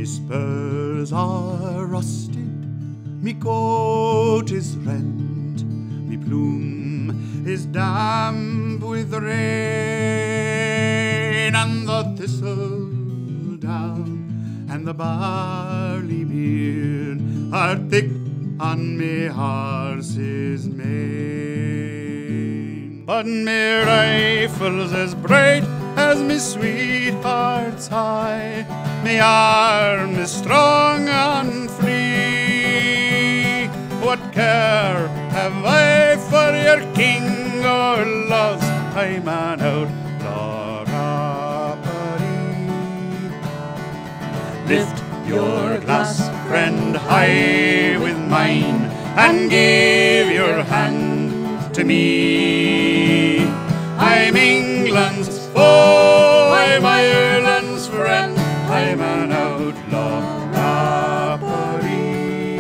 Me spurs are rusted, me coat is rent, me plume is damp with rain, and the thistle down and the barley beard are thick on me horse's mane. But me rifle's as bright as me sweetheart's high, me arm is strong and free. What care have I for your king or laws? I'm an outlaw rapparee. Lift your glass, friend, high with mine, and give your hand to me. I'm England's foe, I'm Ireland's friend, I'm an outlaw rapparee.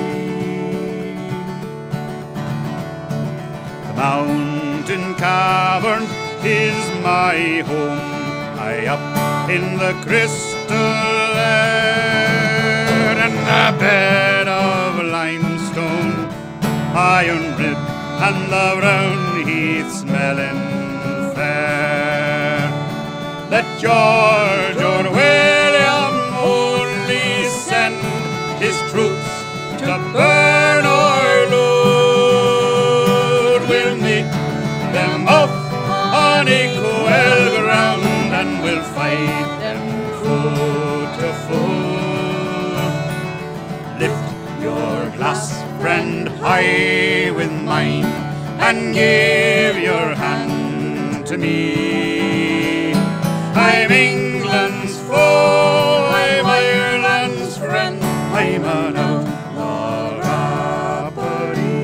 The mountain cavern is my home, high up in the crystal air, and a bed of limestone, iron rib, and the brown heath smelling fair. Let George or William only send his troops to burn or loot, we'll meet them up on equal ground, and we'll fight them foe to foe. Lift your glass, friend, high with mine, and give your hand to me. I'm England's foe, I'm Ireland's friend, I'm an outlaw rapparee.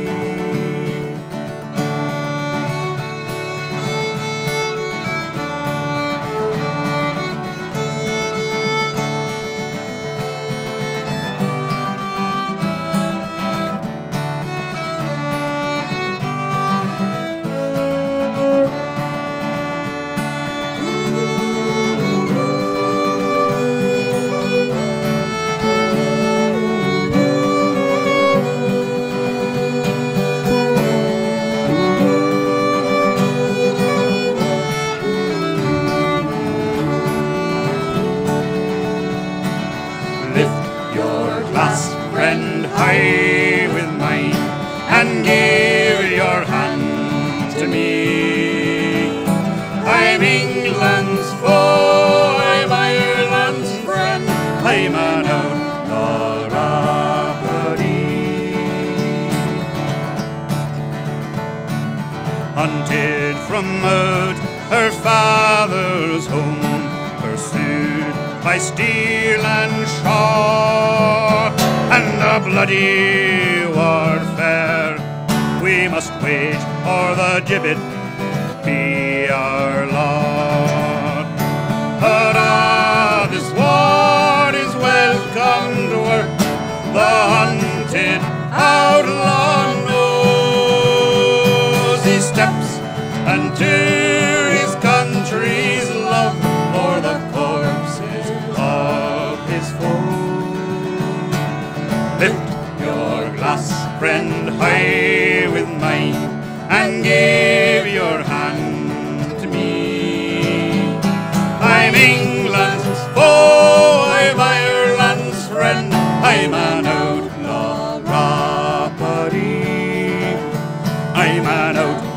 Lift your glass, friend, high with mine, and give your hand to me. I'm England's foe, I'm Ireland's friend, I'm an outlaw rapparee. Hunted from out her father's home, pursued by steel and shot, and a bloody warfare we must wage, or the gibbet be our lot. But this war is welcome to work, the hunted outlaw knows. He steps unto his country's love, or the corpses of his foe. Lift your glass, friend, high with mine, and give your hand to me. I'm England's foe, I'm Ireland's friend, I'm an outlaw rapparee. I'm an outlaw